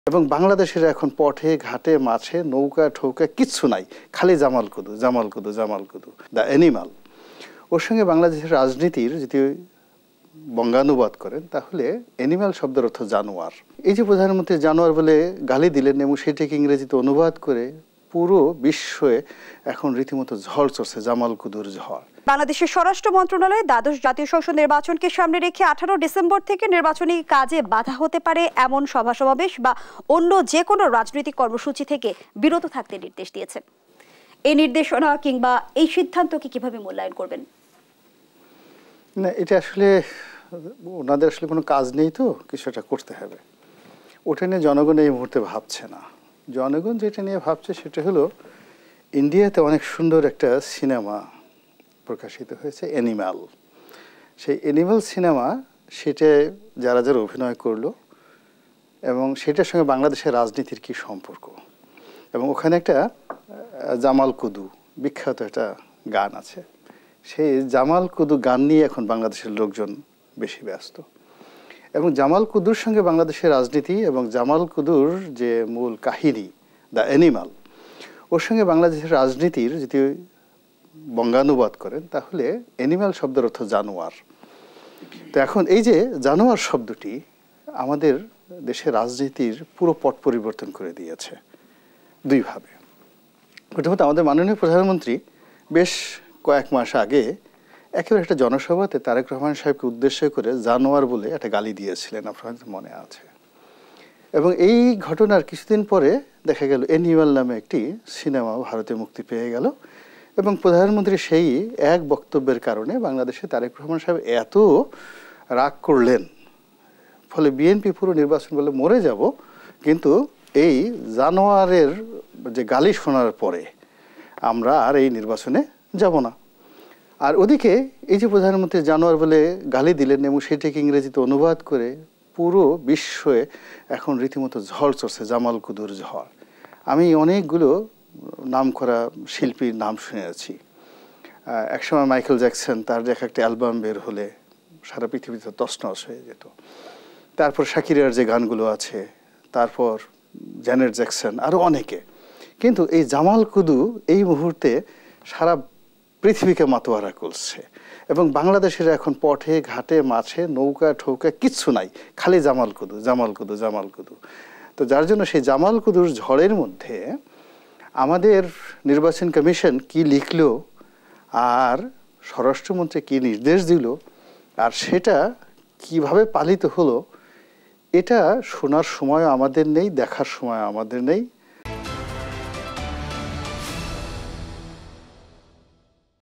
এবং বাংলাদেশের এখন পথে ঘাটে মাছে নৌকা ঠৌকা কিচ্ছু নাই, খালি জামাল কুদু জামাল কুদু জামাল কুদু, দ্য অ্যানিমাল। ওর সঙ্গে বাংলাদেশের রাজনীতির যদি বঙ্গানুবাদ করেন তাহলে অ্যানিমাল শব্দের অর্থ জানোয়ার। এই যে প্রধানমন্ত্রী জানোয়ার বলে গালি দিলেন এবং সেটাকে ইংরেজিতে অনুবাদ করে পুরো বিশ্বে এখন রীতিমতো ঝড় চলছে, জামাল কুদুর ঝড়। বাংলাদেশের স্বরাষ্ট্র মন্ত্রণালয় দ্বাদশ জাতীয় সংসদ নির্বাচনকে সামনে রেখে 18 ডিসেম্বর থেকে নির্বাচনী কাজে বাধা হতে পারে এমন সভা সমাবেশ বা অন্য যে কোনো রাজনৈতিক কর্মসূচি থেকে বিরত থাকতে নির্দেশ দিয়েছে। এই নির্দেশনা কিংবা এই সিদ্ধান্তকে কিভাবে মূল্যায়ন করবেন? না, এটা আসলে ওনাদের আসলে কোনো কাজ নেই, তো কিছু একটা করতে হবে। ওটা নিয়ে জনগণ এই মুহূর্তে ভাবছে না। জনগণ যেটা নিয়ে ভাবছে সেটা হলো ইন্ডিয়াতে অনেক সুন্দর একটা সিনেমা প্রকাশিত হয়েছে, অ্যানিমাল। সেই অ্যানিমাল সিনেমা, সেটা যারা যারা অভিনয় করলো এবং সেটার সঙ্গে বাংলাদেশের রাজনীতির কি সম্পর্ক, এবং ওখানে একটা জামাল কুদু বিখ্যাত একটা গান আছে। সেই জামাল কুদু গান নিয়ে এখন বাংলাদেশের লোকজন বেশি ব্যস্ত, এবং জামাল কুদুর সঙ্গে বাংলাদেশের রাজনীতি এবং জামাল কুদুর যে মূল কাহিনী দ্য অ্যানিমাল, ওর সঙ্গে বাংলাদেশের রাজনীতির যদি বঙ্গানুবাদ করেন তাহলে অ্যানিমাল শব্দের অর্থ জানোয়ার। তো এখন এই যে জানোয়ার শব্দটি আমাদের দেশের রাজনীতির পুরো পট পরিবর্তন করে দিয়েছে দুইভাবে। প্রথমত আমাদের মাননীয় প্রধানমন্ত্রী বেশ কয়েক মাস আগে একেবারে একটা জনসভাতে তারেক রহমান সাহেবকে উদ্দেশ্য করে জানোয়ার বলে একটা গালি দিয়েছিলেন, আপনার মনে আছে। এবং এই ঘটনার কিছুদিন পরে দেখা গেল অ্যানিমাল নামে একটি সিনেমা ভারতে মুক্তি পেয়ে গেল, এবং প্রধানমন্ত্রী সেই এক বক্তব্যের কারণে বাংলাদেশে তারেক রহমান সাহেব এত রাগ করলেন, ফলে বিএনপি পুরো নির্বাচন বলে মরে যাব, কিন্তু এই জানোয়ারের যে গালি শোনার পরে আমরা আর এই নির্বাচনে যাব না। আর ওদিকে এই যে প্রধানমন্ত্রী জানোয়ার বলে গালি দিলেন এবং সেটাকে ইংরেজিতে অনুবাদ করে পুরো বিশ্বে এখন রীতিমতো ঝড় চলছে, জামাল কুদুর ঝড়। আমি অনেকগুলো নাম করা শিল্পীর নাম শুনেছি। একসময় মাইকেল জ্যাকসন, তার এক একটা অ্যালবাম বের হলে সারা পৃথিবীতে তছনছ হয়ে যেত। তারপর শাকিরার যে গানগুলো আছে, তারপর জ্যানেট জ্যাকসন, আরও অনেকে। কিন্তু এই জামাল কুদু এই মুহূর্তে সারা পৃথিবীকে মাতোয়ারা করছে, এবং বাংলাদেশের এখন পথে ঘাটে মাছে নৌকা ঠৌকা কিচ্ছু নাই, খালি জামাল কুদু জামাল কুদু জামাল কুদু। তো যার জন্য সেই জামাল কুদুর ঝড়ের মধ্যে আমাদের নির্বাচন কমিশন কি লিখলো আর স্বরাষ্ট্রমন্ত্রী কি নির্দেশ দিল আর সেটা কিভাবে পালিত হলো, এটা শোনার সময় আমাদের নেই, দেখার সময় আমাদের নেই।